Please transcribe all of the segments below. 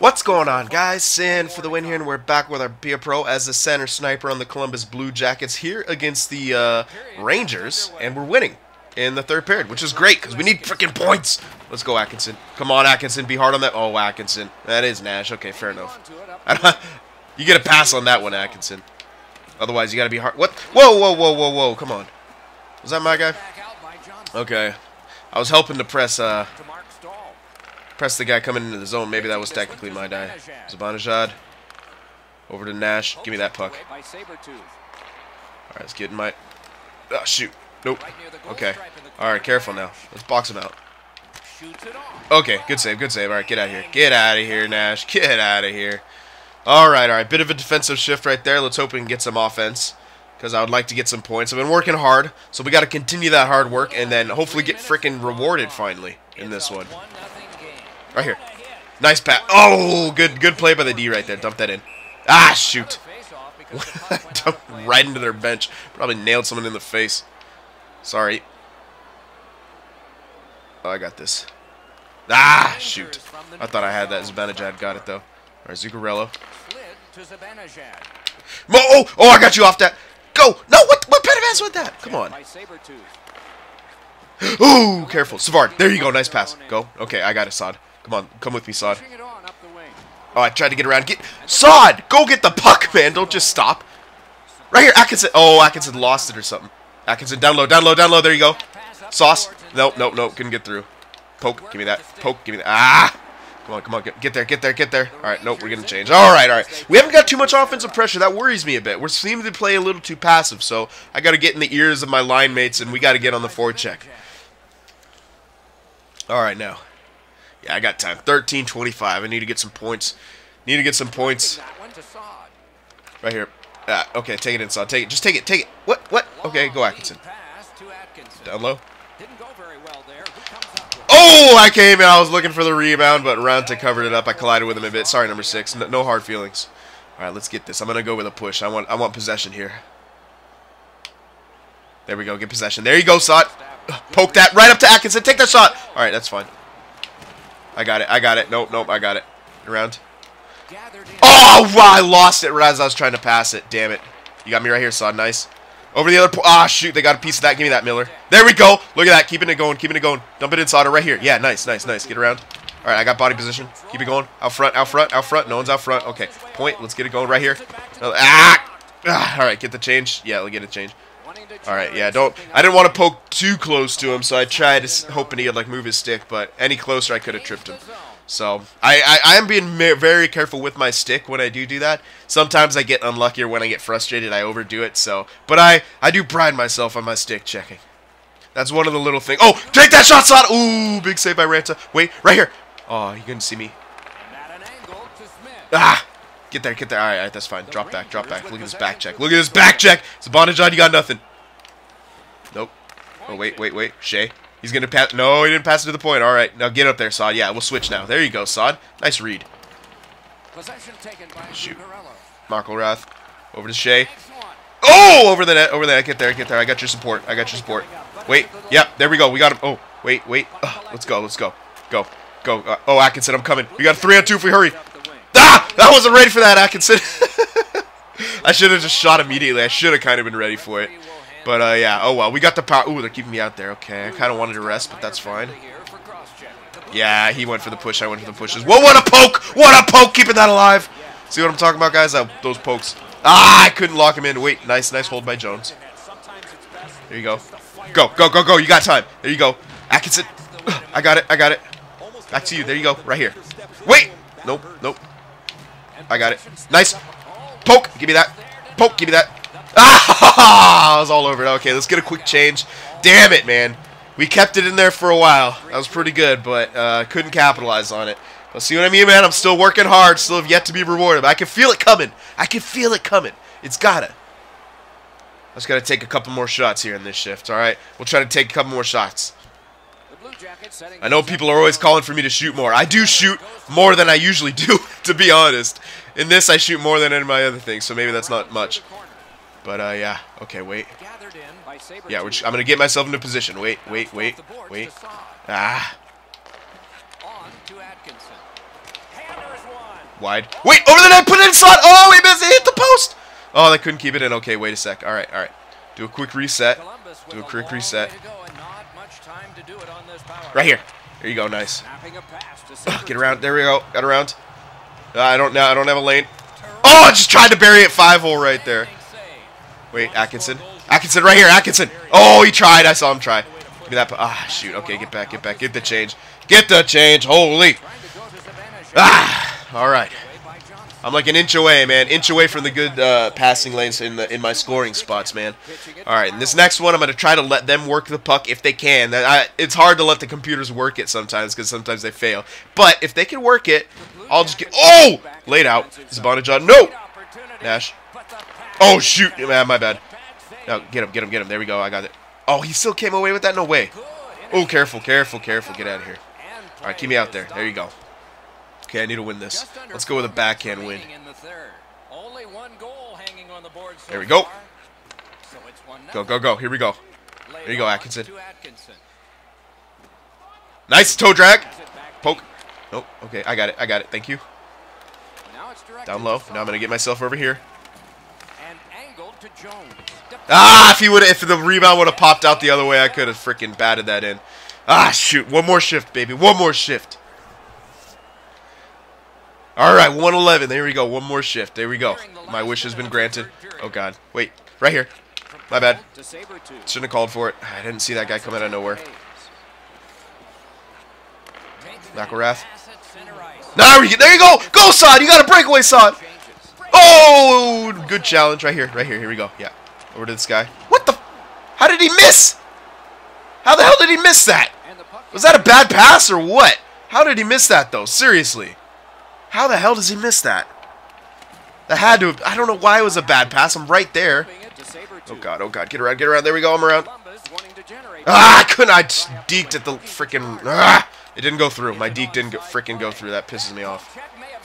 What's going on, guys? Cyn for the win here, and we're back with our Be Pro as the center sniper on the Columbus Blue Jackets here against the Rangers, and we're winning in the third period, which is great because we need freaking points. Let's go, Atkinson. Come on, Atkinson, be hard on that. Oh, Atkinson. That is Nash. Okay, fair enough. You get a pass on that one, Atkinson. Otherwise, you got to be hard. What? Whoa, whoa, whoa, whoa, whoa. Come on. Was that my guy? Okay. I was helping to press the guy coming into the zone. Maybe that was technically my guy. Zibanejad. Over to Nash. Give me that puck. Alright, let's get in my... Oh, shoot. Nope. Okay. Alright, careful now. Let's box him out. Okay, good save, good save. Alright, get out of here. Get out of here, Nash. Get out of here. Alright, alright. Bit of a defensive shift right there. Let's hope we can get some offense, because I would like to get some points. I've been working hard, so we got to continue that hard work and then hopefully get freaking rewarded finally in this one. Right here. Nice pass. Oh, good play by the D right there. Dump that in. Ah, shoot. Dumped right into their bench. Probably nailed someone in the face. Sorry. Oh, I got this. Ah, shoot. I thought I had that. Zibanejad got it, though. All right, Zuccarello. Oh, I got you off that. Go. No, what kind of pass was that? Come on. Ooh, careful. Savard. There you go. Nice pass. Go. Okay, I got it, Sod. Come on, come with me, Sod. Oh, I tried to get around. Sod! Go get the puck, man. Don't just stop. Right here, Atkinson. Oh, Atkinson lost it or something. Atkinson, down low, down low, down low. There you go. Sauce. Nope, nope, nope. Couldn't get through. Poke. Give me that. Poke. Give me that. Ah! Come on, come on. Get there, get there, get there. All right, nope, we're going to change. All right. We haven't got too much offensive pressure. That worries me a bit. We're seeming to play a little too passive, so I got to get in the ears of my line mates, and we got to get on the forecheck. All right, now. Yeah, I got time. 13-25. I need to get some points. Need to get some points. Right here. Okay, take it inside. Take it. Just take it. Take it. What? Okay, go Atkinson. Down low. Oh, I came in. I was looking for the rebound, but Ranta covered it up. I collided with him a bit. Sorry, number 6. No hard feelings. All right, let's get this. I'm going to go with a push. I want possession here. There we go. Get possession. There you go, Sot. Poke that right up to Atkinson. Take that shot. All right, that's fine. I got it. I got it. Nope, nope. I got it. Around. Oh, wow, I lost it right as I was trying to pass it. Damn it. You got me right here, Sod. Nice. Over the other... Ah, shoot. They got a piece of that. Give me that, Miller. There we go. Look at that. Keeping it going. Keeping it going. Dump it in, Sod. Right here. Yeah, nice, nice, nice. Get around. All right, I got body position. Keep it going. Out front, out front, out front. No one's out front. Okay. Point. Let's get it going right here. All right, get the change. Yeah, we'll get a change. All right, yeah, I didn't want to poke too close to him, so I tried hoping he'd like move his stick, but any closer I could have tripped him. So I am being very careful with my stick when I do that. Sometimes I get unlucky, or when I get frustrated, I overdo it. So, but I do pride myself on my stick checking. That's one of the little things. Oh, take that shot, Sod! Ooh, big save by Ranta. Wait, right here. Oh, you couldn't see me. Ah! Get there, get there. All right, that's fine. Drop back, drop back. Look at this back check. Look at this back check. Zibanejad, you got nothing. Nope. Oh, wait. Shea. He's going to pass. No, he didn't pass it to the point. All right, now get up there, Sod. Yeah, we'll switch now. There you go, Sod. Nice read. Shoot. Markle-Rath. Over to Shea. Oh, over the net. Over the net. Get there, get there. I got your support. I got your support. Wait. Yep, there we go. We got him. Oh, wait. Let's go, let's go. Go. Oh, Atkinson, I'm coming. We got a 3-on-2 if we hurry. Ah! That wasn't ready for that, Atkinson. I should have just shot immediately. I should have kind of been ready for it. But, yeah. Oh, well. We got the power. Ooh, they're keeping me out there. Okay. I kind of wanted to rest, but that's fine. Yeah, he went for the push. I went for the pushes. Whoa, what a poke! What a poke! Keeping that alive. See what I'm talking about, guys? Those pokes. Ah, I couldn't lock him in. Wait. Nice hold by Jones. There you go. Go. You got time. There you go. Atkinson. I got it. Back to you. There you go. Right here. Wait. Nope. I got it. Nice. Poke. Give me that. Poke. Give me that. Ah! I was all over it. Okay, let's get a quick change. Damn it, man. We kept it in there for a while. That was pretty good, but couldn't capitalize on it. But see what I mean, man? I'm still working hard. Still have yet to be rewarded. But I can feel it coming. It's gotta. I just gotta take a couple more shots here in this shift, all right? We'll try to take a couple more shots. I know people are always calling for me to shoot more. I do shoot more than I usually do, to be honest. In this, I shoot more than in my other things, so maybe that's not much. But, yeah. Okay, wait. Yeah, I'm going to get myself into position. Wait. Ah. Wide. Wait, over the net, put it in slot. Oh, he missed it. Hit the post. Oh, they couldn't keep it in. Okay, wait a sec. All right, all right. Do a quick reset. Do a quick reset. Right here. There you go. Nice. Get around. There we go. Got around. I don't have a lane. Oh, I just tried to bury it 5-hole right there. Wait, Atkinson. Atkinson right here. Atkinson. Oh, he tried. I saw him try. Give me that. Ah, shoot. Okay, get back. Get back. Get the change. Get the change. Holy. Ah. All right. I'm like an inch away, man. Inch away from the good passing lanes in my scoring spots, man. All right, and this next one, I'm going to try to let them work the puck if they can. It's hard to let the computers work it sometimes because sometimes they fail. But if they can work it, I'll just get... Oh! Laid out. Zibanejad. No! Nash. Oh, shoot. Man, my bad. No, get him, get him, get him. There we go. I got it. Oh, he still came away with that? No way. Oh, careful, careful, careful. Get out of here. All right, keep me out there. There you go. Okay, I need to win this. Let's go with a backhand win. There we go. Go, go, go. Here we go. There you go, Atkinson. Nice toe drag. Poke. Nope. Okay, I got it. I got it. Thank you. Down low. Now I'm going to get myself over here. Ah, if the rebound would have popped out the other way, I could have freaking batted that in. Ah, shoot. One more shift, baby. One more shift. All right, 111. There we go. One more shift. There we go. My wish has been granted. Oh, God. Wait. Right here. My bad. Shouldn't have called for it. I didn't see that guy come out of nowhere. McElrath. Now there you go. Go, Sod. You got a breakaway, Sod. Oh, good challenge. Right here. Right here. Here we go. Yeah. Over to this guy. What the? How did he miss? How the hell did he miss that? Was that a bad pass or what? How did he miss that, though? Seriously. How the hell does he miss that? That had to have, I don't know why it was a bad pass. I'm right there. Oh, God. Oh, God. Get around. Get around. There we go. I'm around. Ah, I couldn't. I just deked at the freaking... Ah, it didn't go through. My deke didn't freaking go through. That pisses me off.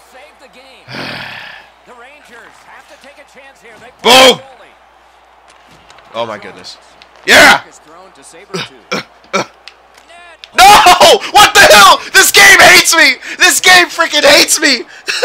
Boom! Oh, my goodness. Yeah! No! What the hell? This game hates me! This game freaking hates me!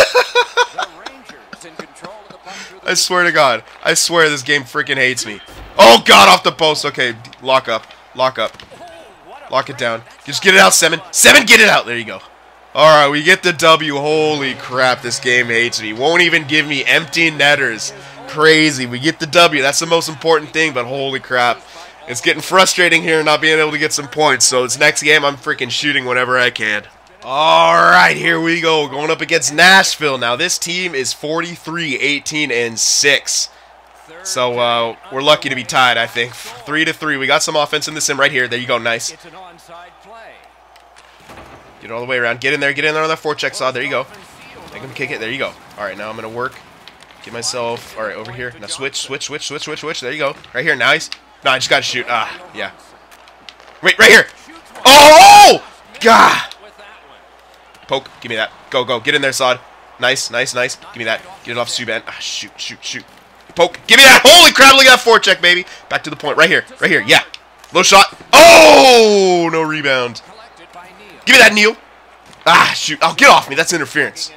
I swear to God. I swear this game freaking hates me. Oh, God, off the post. Okay, lock up. Lock up. Lock it down. Just get it out, Seven. Seven, get it out. There you go. Alright, we get the W. Holy crap, this game hates me. Won't even give me empty netters. Crazy. We get the W. That's the most important thing, but holy crap. It's getting frustrating here not being able to get some points. So this next game, I'm freaking shooting whenever I can. Alright, here we go. Going up against Nashville. Now, this team is 43-18-6. So, we're lucky to be tied, I think. 3-3. We got some offense in the sim right here. There you go. Nice. Get all the way around. Get in there. Get in there on that forecheck saw. There you go. Make him kick it. There you go. Alright, now I'm going to work. Get myself... Alright, over here. Now switch. There you go. Right here. Nice. No, I just got to shoot. Ah, yeah. Wait, right here. Oh! God! Poke. Give me that. Go, go. Get in there, Sod. Nice, nice, nice. Give me that. Get it off Subban. Ah, shoot. Poke. Give me that. Holy crap, look at that forecheck, baby. Back to the point. Right here. Right here. Yeah. Low shot. Oh! No rebound. Give me that, Neil. Ah, shoot. Oh, get off me. That's interference.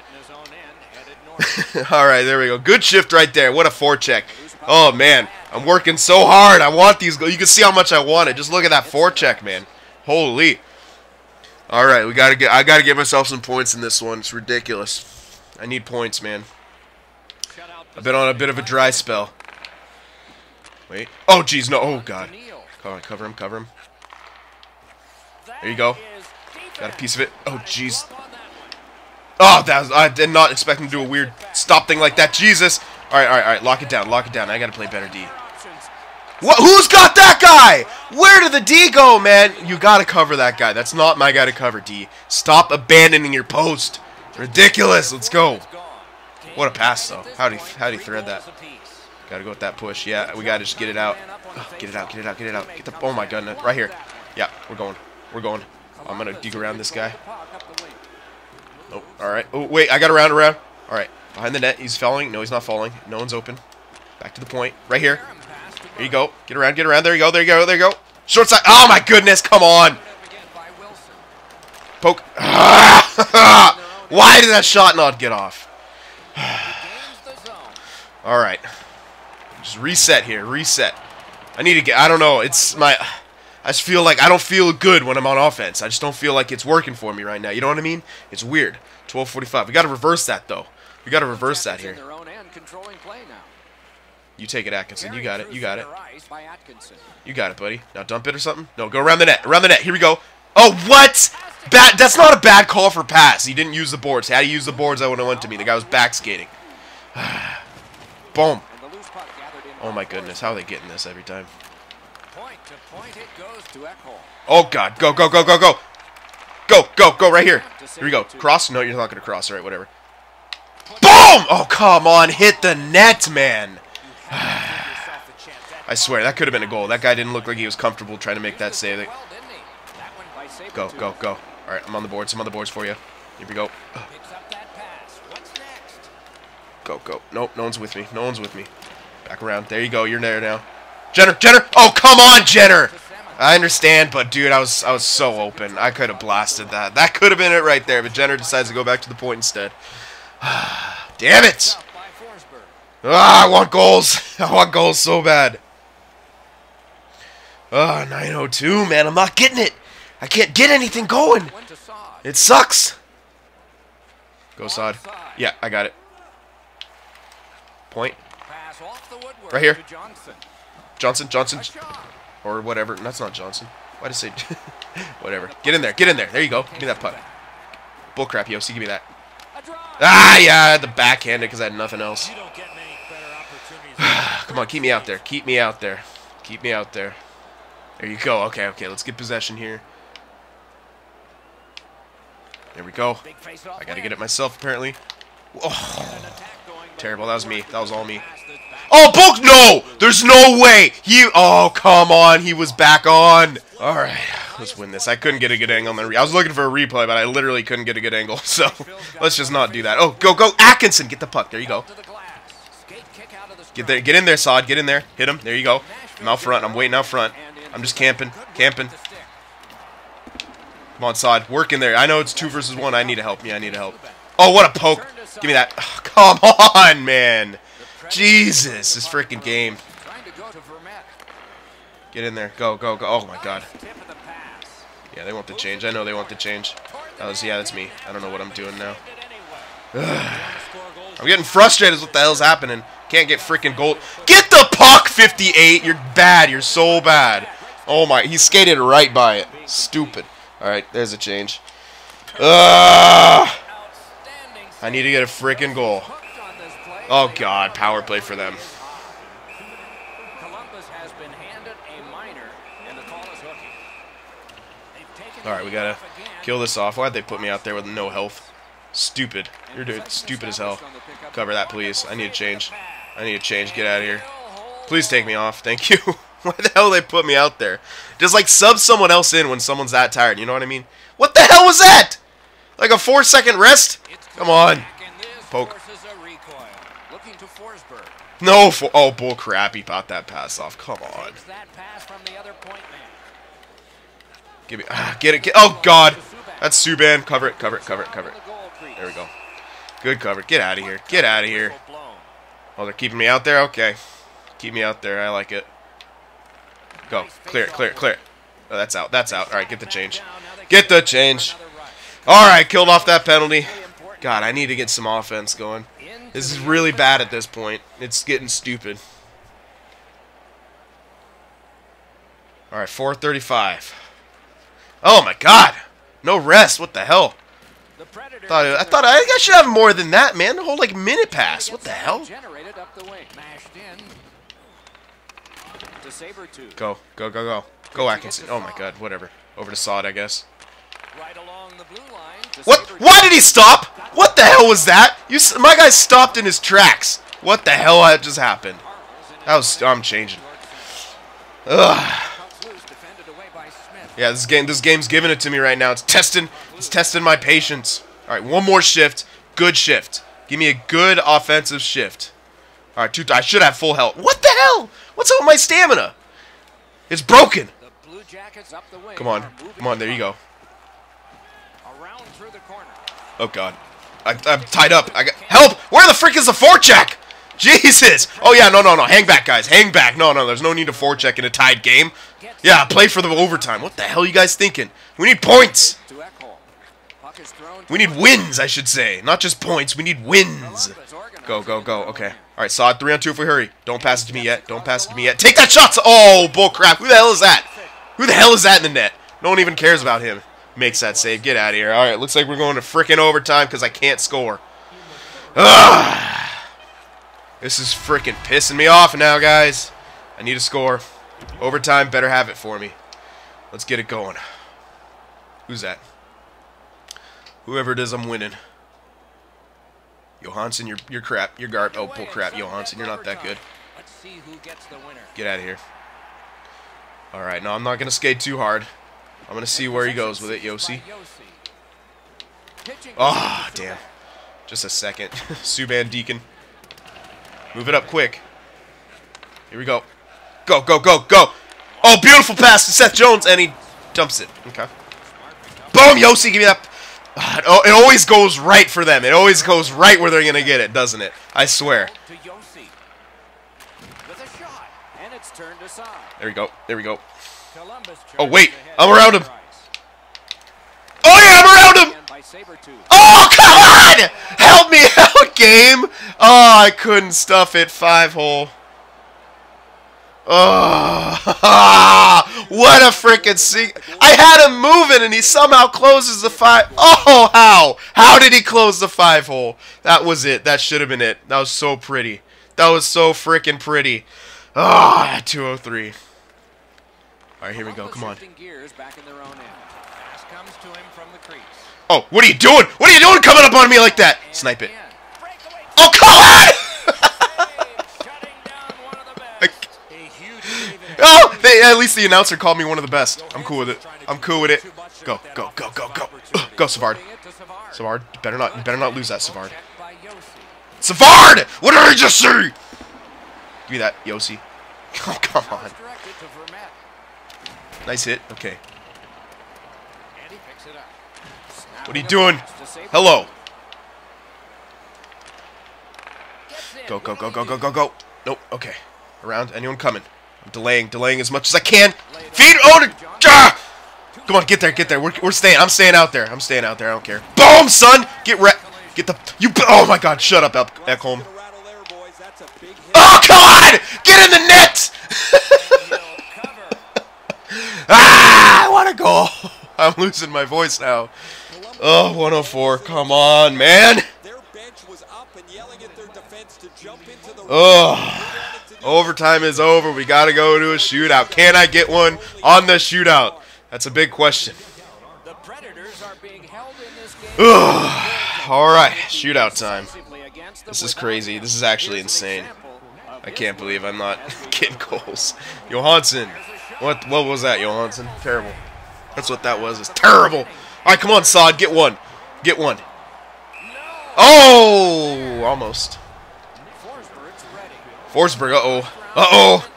All right, there we go. Good shift right there. What a forecheck. Oh, man. I'm working so hard. I want these. You can see how much I want it. Just look at that forecheck, man. Holy. All right, I gotta get myself some points in this one. It's ridiculous. I need points, man. I've been on a bit of a dry spell. Wait. Oh, jeez, no. Oh, God. Come on, cover him, cover him. There you go. Got a piece of it. Oh, jeez. Oh, I did not expect him to do a weird stop thing like that. Jesus. All right. Lock it down. Lock it down. I gotta play better D. What? Who's got that guy? Where did the D go, man? You gotta cover that guy. That's not my guy to cover, D. Stop abandoning your post. Ridiculous. Let's go. What a pass, though. How'd he thread that? Gotta go with that push. Yeah, we gotta just get it out. Oh, get it out. Get the. Oh my goodness. Right here. Yeah, we're going. I'm gonna dig around this guy. Nope. All right. Oh wait, I got around. All right. Behind the net. He's falling. No, he's not falling. No one's open. Back to the point. Right here. There you go. Get around. There you go. Short side. Oh, my goodness. Come on. Poke. Why did that shot not get off? All right. Just reset here. Reset. I need to get... I don't know. It's my... I just feel like I don't feel good when I'm on offense. I just don't feel like it's working for me right now. You know what I mean? It's weird. 12:45. We got to reverse that, though. We got to reverse that here. You take it, Atkinson. You got it. You got it. You got it, buddy. Now dump it or something? No, go around the net. Around the net. Here we go. Oh, what? That's not a bad call for pass. He didn't use the boards. Had he used the boards, that would have went to me. The guy was back skating. Boom. Oh, my goodness. How are they getting this every time? Oh, God. Go, go, go, go, go. Go, go, go right here. Here we go. Cross? No, you're not going to cross. All right, whatever. Boom! Oh, come on. Hit the net, man. I swear, that could have been a goal. That guy didn't look like he was comfortable trying to make that save. Go, go, go. All right, I'm on the boards. I'm on the boards for you. Here we go. Go, go. Nope, no one's with me. No one's with me. Back around. There you go. You're there now. Jenner! Jenner! Oh, come on, Jenner! I understand, but dude, I was so open. I could have blasted that. That could have been it right there, but Jenner decides to go back to the point instead. Damn it! Ah, I want goals. I want goals so bad. Ah, 902, man. I'm not getting it. I can't get anything going. It sucks. Go, Sod. Yeah, I got it. Point. Right here. Johnson, Johnson. Or whatever. That's not Johnson. Why did I say... whatever. Get in there. Get in there. There you go. Give me that puck. Bullcrap, Yossi. Give me that. Ah, yeah. I had the backhanded because I had nothing else. Come on. Keep me out there. Keep me out there. Keep me out there. There you go. Okay, okay. Let's get possession here. There we go. I got to get it myself, apparently. Oh, terrible. That was me. That was all me. Oh, Bulk! No! There's no way! Oh, come on. He was back on. All right. Let's win this. I couldn't get a good angle on the I was looking for a replay, but I literally couldn't get a good angle. So, let's just not do that. Oh, go, go. Atkinson, get the puck. There you go. Get there. Get in there, Sod. Get in there. Hit him. There you go. I'm out front. I'm waiting out front. I'm just camping. Camping. Come on, Sod. Work in there. I know it's 2 versus 1. I need help. Yeah, I need help. Oh, what a poke. Give me that. Oh, come on, man. Jesus, this freaking game. Get in there. Go, go, go. Oh, my God. Yeah, they want the change. I know they want the change. Yeah, that's me. I don't know what I'm doing now. I'm getting frustrated with what the hell's happening. Can't get freaking goal. Get the puck, 58. You're bad. You're so bad. Oh, my. He skated right by it. Stupid. All right, there's a change. I need to get a freaking goal. Oh, God. Power play for them. Alright, we gotta kill this off. Why'd they put me out there with no health? Stupid. You're doing stupid as hell. Cover that, please. I need a change. I need a change. Get out of here. Please take me off. Thank you. Why the hell they put me out there? Just, like, sub someone else in when someone's that tired. You know what I mean? What the hell was that? Like a 4-second rest? Come on. Poke. No. Oh, bull crap. He popped that pass off. Come on. Give me. Get it. Oh, God. That's Subban. Cover it. Cover it. Cover it. Cover it. There we go. Good cover. Get out of here. Get out of here. Oh, they're keeping me out there? Okay. Keep me out there. I like it. Go. Clear it. Clear it. Clear it. Oh, that's out. That's out. All right, get the change. Get the change. All right, killed off that penalty. God, I need to get some offense going. This is really bad at this point. It's getting stupid. All right, 4:35. Oh, my God. No rest. What the hell? I thought I should have more than that, man. The whole, like, minute pass. What the hell? Go. Go, go, go. Go, Atkinson. Oh, my God. Whatever. Over to Sod, I guess. What? Why did he stop? What the hell was that? My guy stopped in his tracks. What the hell just happened? I'm changing. Ugh. Yeah, this game's giving it to me right now. It's testing my patience. All right, one more shift. Good shift. Give me a good offensive shift. All right, I should have full health. What the hell? What's up with my stamina? It's broken. Come on. Come on, there you go. Oh, God. I'm tied up. I got help. Where the frick is the forecheck? Jesus. Oh yeah, no. Hang back, guys. Hang back. No. There's no need to forecheck in a tied game. Yeah, play for the overtime. What the hell are you guys thinking? We need points. We need wins, I should say. Not just points. We need wins. Go. Okay. All right, Saad. 3-on-2 if we hurry. Don't pass it to me yet. Take that shot. Oh, bull crap. Who the hell is that? Who the hell is that in the net? No one even cares about him. Makes that save. Get out of here. All right, looks like we're going to frickin' overtime because I can't score. Ugh. This is frickin' pissing me off now, guys. I need a score. Overtime better have it for me. Let's get it going. Who's that? Whoever it is, I'm winning. Johansson, you're crap. You're garb. Oh, bull crap. Johansson, you're not that good. Get out of here. All right, no, I'm not going to skate too hard. I'm going to see where he goes with it, Yossi. Oh, damn. Just a second. Subban Deacon. Move it up quick. Here we go. Go. Oh, beautiful pass to Seth Jones, and he dumps it. Okay. Boom, Yossi, give me that. Oh, it always goes right for them. It always goes right where they're going to get it, doesn't it? I swear. There we go. Oh, wait. I'm around him. Oh, yeah, I'm around him. Oh, come on. Help me out, game. Oh, I couldn't stuff it. 5-hole. Oh, what a freaking I had him moving, and he somehow closes the 5. Oh, how? How did he close the 5-hole? That was it. That should have been it. That was so pretty. That was so freaking pretty. Oh, 203. All right, here we go. Come on. Oh, what are you doing? What are you doing coming up on me like that? Snipe it. Oh, come on! Oh, at least the announcer called me one of the best. I'm cool with it. Go. Go, Savard. Savard, you better not lose that, Savard. Savard! What did I just see? Give me that, Yossi. Oh, come on. Nice hit. Okay. What are you doing? Hello. Go. Nope. Okay. Around. Anyone coming? I'm delaying as much as I can. Feed. Oh, come on, get there. We're staying. I'm staying out there. I don't care. Boom, son. Get the. Oh my God. Shut up, Ekholm. Oh, come on! Get in the net! Ah, what a goal! I'm losing my voice now. Oh, 104. Come on, man. Oh, overtime is over. We got to go to a shootout. Can I get one on the shootout? That's a big question. All right, shootout time. This is crazy. This is actually insane. I can't believe I'm not getting goals. Johansson. What was that, Johansson? Terrible. That's what that was. It's terrible. All right, come on, Saad. Get one. Oh, almost. Forsberg. Uh-oh.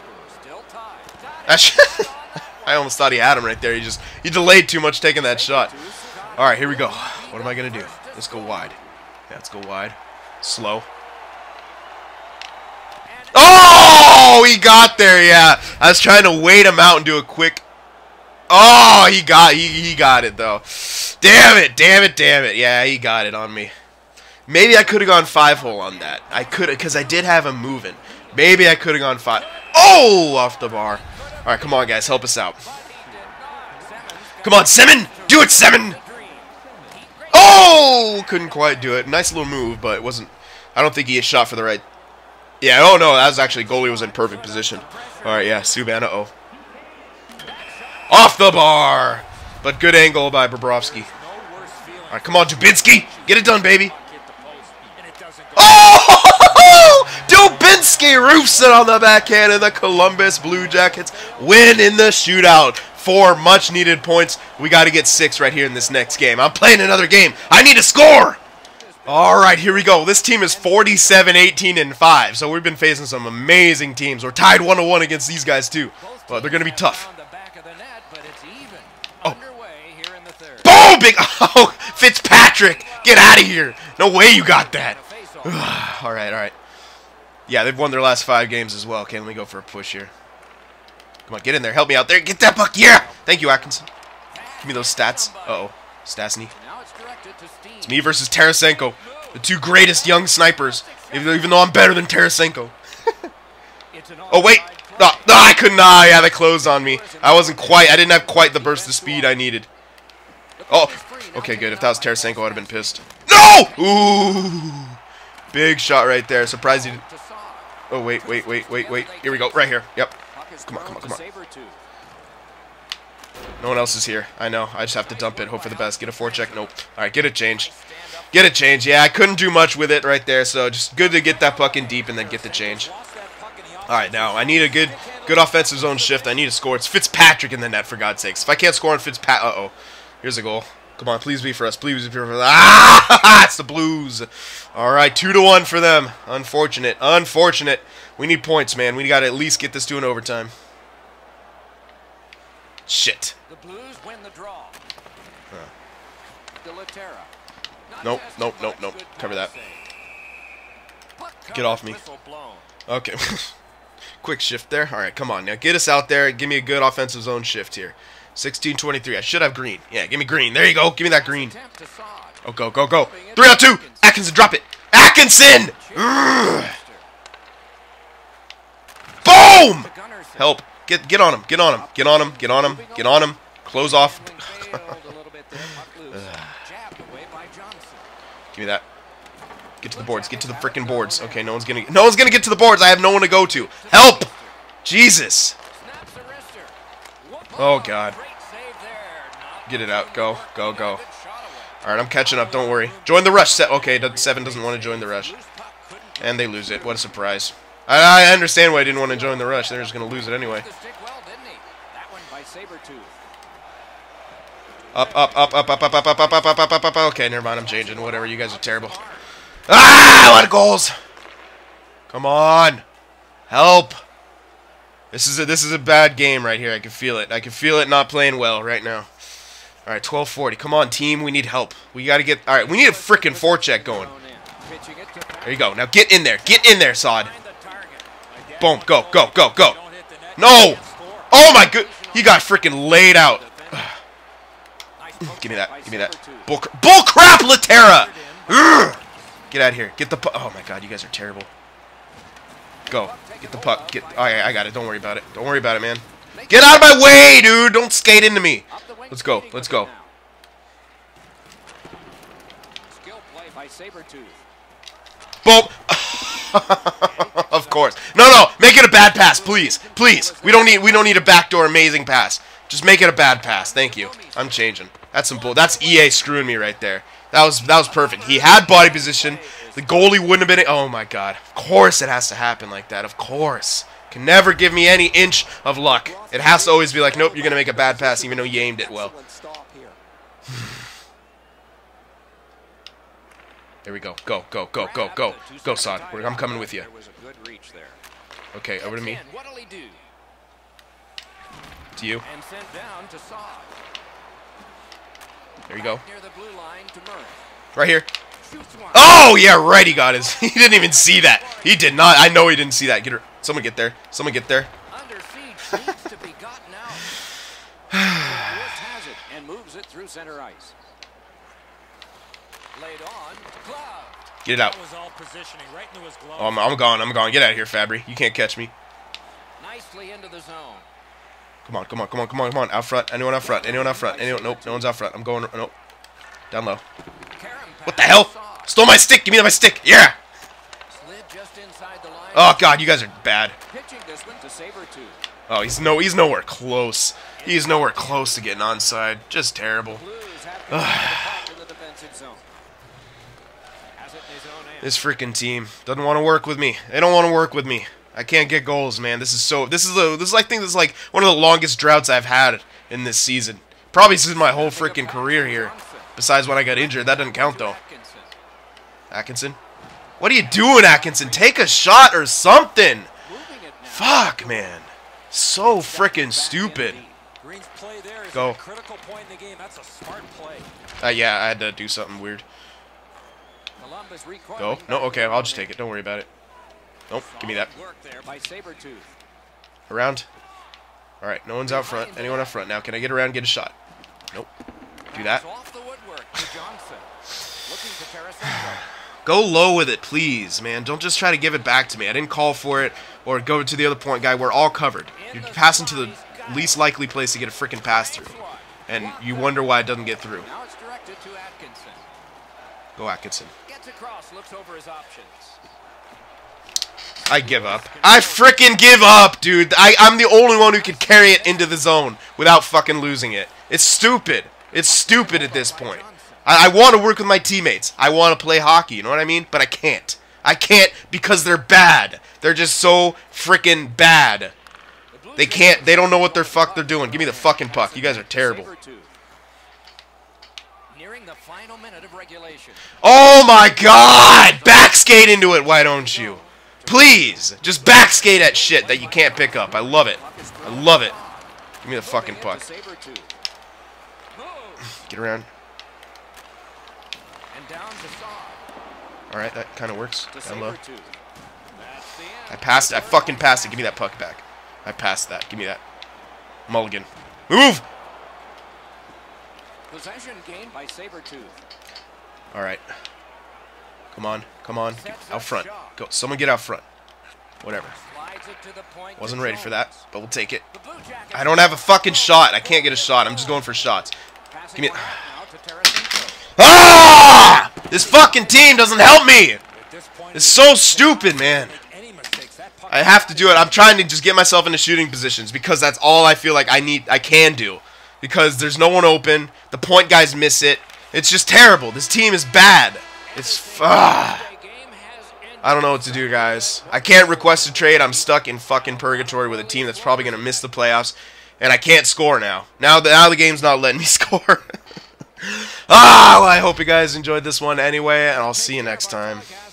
I almost thought he had him right there. He delayed too much taking that shot. All right, here we go. What am I going to do? Let's go wide. Yeah, let's go wide. Slow. Oh, he got there, yeah. I was trying to wait him out and do a quick. Oh, he got it, though. Damn it. Yeah, he got it on me. Maybe I could have gone 5-hole on that. I could have, because I did have him moving. Maybe I could have gone 5. Oh, off the bar. All right, come on, guys. Help us out. Come on, Semin. Do it, Semin. Oh, couldn't quite do it. Nice little move, but it wasn't. I don't think he shot for the right. Yeah, oh no, that was actually goalie was in perfect position. All right, yeah, Subban, uh-oh. Off the bar, but good angle by Bobrovsky. All right, come on, Dubinsky, get it done, baby. Oh, Dubinsky roofs it on the backhand, and the Columbus Blue Jackets win in the shootout. 4 much-needed points. We got to get 6 right here in this next game. I'm playing another game. I need to score. All right, here we go. This team is 47-18-5, so we've been facing some amazing teams. We're tied 1-1 against these guys, too. But they're going to be tough. Oh. Boom! Big. Oh, Fitzpatrick Get out of here. No way you got that. All right. Yeah, they've won their last 5 games as well. Okay, let me go for a push here. Come on, get in there. Help me out there. Get that puck. Yeah. Thank you, Atkinson. Give me those stats. Uh-oh. Stastny. It's me versus Tarasenko. The 2 greatest young snipers. Even though I'm better than Tarasenko. Oh, wait. No, I couldn't. Yeah, they closed on me. I didn't have quite the burst of speed I needed. Oh. Okay, good. If that was Tarasenko, I'd have been pissed. No! Ooh. Big shot right there. Surprised he didn't. Oh, wait. Here we go. Right here. Yep. Come on. No one else is here. I know. I just have to dump it. Hope for the best. Get a forecheck. Nope. All right, get it changed. Yeah, I couldn't do much with it right there, so just good to get that puck in deep and then get the change. All right, now I need a good offensive zone shift. I need to score. It's Fitzpatrick in the net, for God's sakes. If I can't score on Fitzpatrick, uh-oh. Here's a goal. Come on, please be for us. Please be for us. Ah! It's the Blues. All right, 2-1 for them. Unfortunate. We need points, man. We got to at least get this to an overtime. Shit. The Blues win the draw. Nope. Cover that. Get off me. Okay. Quick shift there. All right, come on. Now get us out there. Give me a good offensive zone shift here. 16-23. I should have green. Yeah, give me green. There you go. Give me that green. Oh, go. 3-on-2. Atkinson, drop it. Atkinson! Boom! Help. Get on him. Close off. Give me that. Get to the boards. Get to the freaking boards. Okay, no one's gonna get to the boards. I have no one to go to. Help! Jesus. Oh, God. Get it out. Go. Alright, I'm catching up. Don't worry. Join the rush. Okay, 7 doesn't want to join the rush. And they lose it. What a surprise. I understand why I didn't want to join the rush. They're just going to lose it anyway. Up. Okay, never mind. I'm changing. Whatever. You guys are terrible. Ah! A lot of goals. Come on. Help. This is a bad game right here. I can feel it. I can feel it not playing well right now. All right, 12:40. Come on, team. We need help. We got to get... All right, we need a freaking forecheck going. There you go. Now get in there. Get in there, Sod. Boom. Go. No! Oh, my good... He got freaking laid out. Give me that. Bull crap, Laterra! Get out of here. Get the puck. Oh, my God. You guys are terrible. Go. Get the puck. I got it. Don't worry about it, man. Get out of my way, dude! Don't skate into me. Let's go. Boom! Of course. No. Make it a bad pass, please. We don't need a backdoor amazing pass. Just make it a bad pass. Thank you. I'm changing. That's some bull. That's EA screwing me right there. That was perfect. He had body position. The goalie wouldn't have been... Oh, my God. Of course it has to happen like that. Of course. Can never give me any inch of luck. It has to always be like, nope, you're going to make a bad pass even though you aimed it well. There we go. Go, Sod. I'm coming with you. Okay, over to me. To you. There you go. Right here. Oh, yeah, right. He got his. He didn't even see that. He did not. I know he didn't see that. Get her. Someone get there. Under siege needs to be gotten out. Has it and moves it through center ice. Laid on. Glove. Get it out. Oh, I'm gone. Get out of here, Fabry. You can't catch me. Nicely into the zone. Come on. Out front. Anyone out front? Nope, no one's out front. I'm going. Nope. Down low. What the hell? Stole my stick. Give me my stick. Yeah. Oh, God, you guys are bad. Oh, he's nowhere close. He's nowhere close to getting onside. Just terrible. This freaking team doesn't want to work with me. They don't want to work with me. I can't get goals, man. This is like one of the longest droughts I've had in this season. Probably since my whole freaking career here. Besides when I got injured. That doesn't count, though. Atkinson? What are you doing, Atkinson? Take a shot or something. Fuck, man. So freaking stupid. Go. Yeah, I had to do something weird. Columbus Go. recoiling No, back okay, in I'll just the take it. Don't worry about it. Nope, give me that. Solid work there by Sabretooth. Around. Alright, no one's out front. Anyone out front now? Can I get around and get a shot? Nope. Do that. Pass off the woodwork to Johnson. Looking to Tarasenko. Go low with it, please, man. Don't just try to give it back to me. I didn't call for it or go to the other point guy. We're all covered. You're passing to the least likely place to get a freaking pass through. And you wonder why it doesn't get through. Now it's directed to Atkinson. Go, Atkinson. Gets across, looks over his options. I give up. I freaking give up, dude. I'm the only one who can carry it into the zone without fucking losing it. It's stupid. It's stupid at this point. I want to work with my teammates. I want to play hockey, you know what I mean? But I can't. I can't because they're bad. They're just so freaking bad. They can't. They don't know what they're doing. Give me the fucking puck. You guys are terrible. Nearing the final minute of regulation. Oh my god! Backskate into it, why don't you? Please! Just backskate at shit that you can't pick up. I love it. I love it. Give me the fucking puck. Get around. Alright, that kind of works. Down low. I passed it. I fucking passed it. Give me that puck back. I passed that. Give me that. Mulligan. Move! Possession gained by Sabretooth. Alright. Come on. Come on. Get out front. Go. Someone get out front. Whatever. Wasn't ready for that, but we'll take it. I don't have a fucking shot. I can't get a shot. I'm just going for shots. Give me it. Ah! This fucking team doesn't help me! It's so stupid, man. I have to do it. I'm trying to just get myself into shooting positions because that's all I feel like I can do. Because there's no one open. The point guys miss it. It's just terrible. This team is bad. It's... I don't know what to do, guys. I can't request a trade. I'm stuck in fucking purgatory with a team that's probably going to miss the playoffs. And I can't score now. Now the game's not letting me score. Well, I hope you guys enjoyed this one anyway, and I'll see you next time.